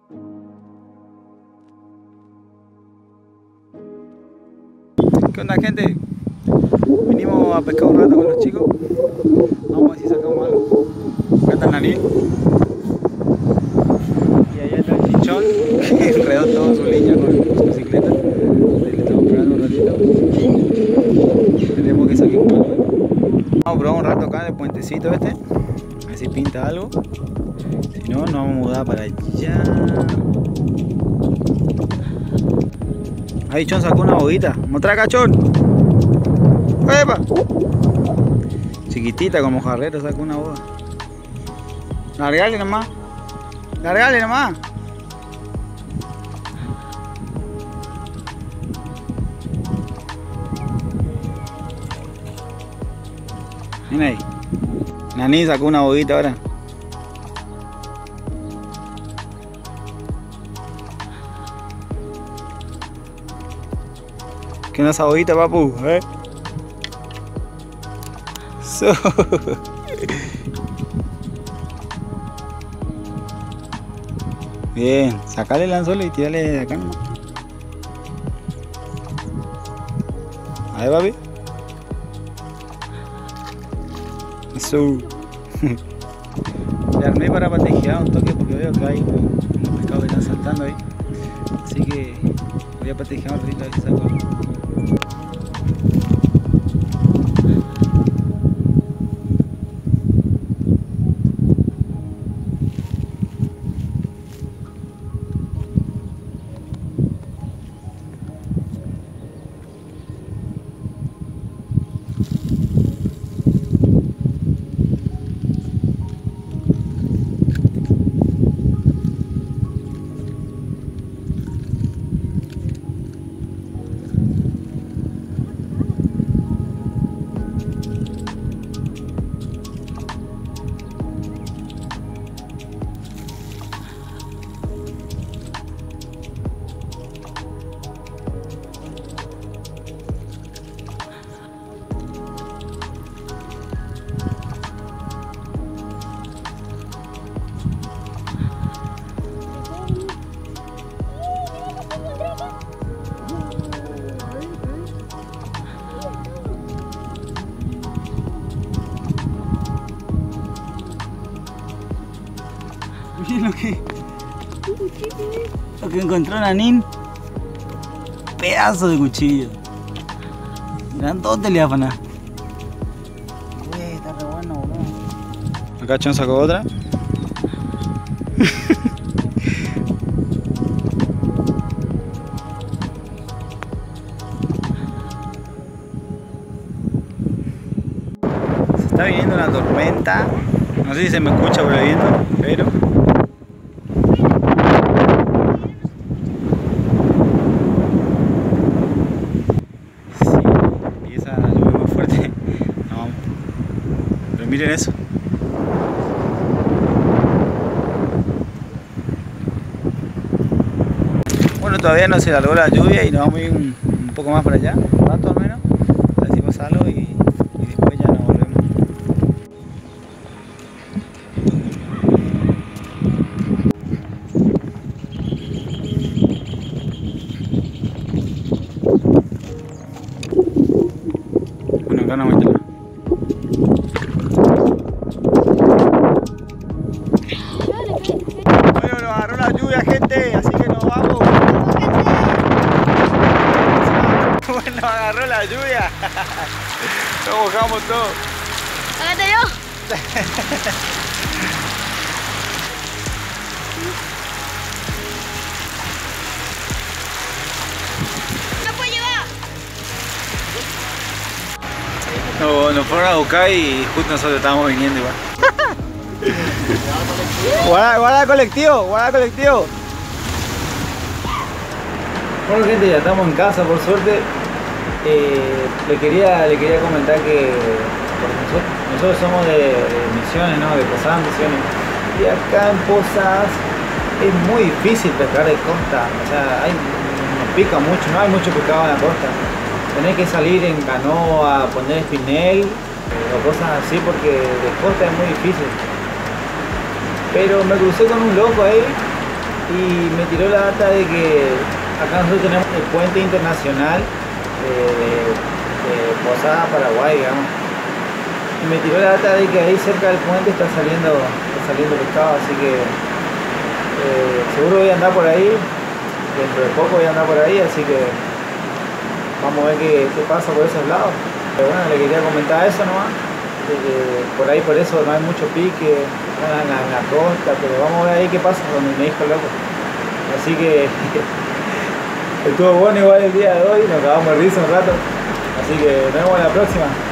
¿Qué onda, gente? Vinimos a pescar un rato con los chicos. Vamos a ver si sacamos algo. Acá está el Nanín. Y allá está el Chichón, que enredó toda su línea con su bicicleta. Le estamos pegando un ratito. Tenemos que sacar un palo. Vamos a probar un rato acá en el puentecito este. A ver si pinta algo. Si no, nos vamos a mudar para allá. Ahí Chon sacó una boguita. Mostrá acá, Chon. ¡Epa! Chiquitita como jarrero sacó una boga. Largale nomás. Largale nomás. Mira ahí. Naní sacó una boguita ahora. ¿Qué onda esa boguita, papu? Bien, sacale el anzuelo y tírale de acá nomás. Ahí, papi. Eso. Le armé para patejear un toque porque veo que hay unos pescados que están saltando ahí. Así que voy a patejear un ratito a ver si saco. Miren lo que encontró Nanín. Pedazo de cuchillo. Grandote le va a poner. Está re bueno, boludo. Acá Chon sacó otra. Se está viniendo una tormenta. No sé si se me escucha por el viento, pero miren eso. Bueno, todavía no se largó la lluvia y nos vamos a ir un poco más para allá, un rato al menos, a ver si pasa algo y después ya nos volvemos. Bueno, acá nos vamos a agarró la lluvia, gente, así que nos vamos. Bueno, agarró la lluvia. Nos mojamos todos. ¡Hágate yo! ¡No puede llevar! No, nos fueron a buscar y justo nosotros estábamos viniendo igual. Guarda colectivo, guarda colectivo. Bueno, gente, ya estamos en casa por suerte. Le quería comentar que nosotros somos de Misiones, ¿no? De Posadas Misiones. Y acá en Posadas es muy difícil pescar de costa. O sea, nos pica mucho, no hay mucho pescado en la costa. Tenés que salir en canoa, poner espinel o cosas así porque de costa es muy difícil. Pero me crucé con un loco ahí y me tiró la data de que acá nosotros tenemos el puente internacional de Posada, Paraguay, digamos. Y me tiró la data de que ahí cerca del puente está saliendo pescado, así que seguro voy a andar por ahí, dentro de poco voy a andar por ahí, así que vamos a ver qué pasa por esos lados. Pero bueno, le quería comentar eso nomás, de que por ahí por eso no hay mucho pique en la costa, pero vamos a ver ahí qué pasa cuando me dijo loco. Así que estuvo bueno igual el día de hoy, nos acabamos de risa un rato, así que nos vemos en la próxima.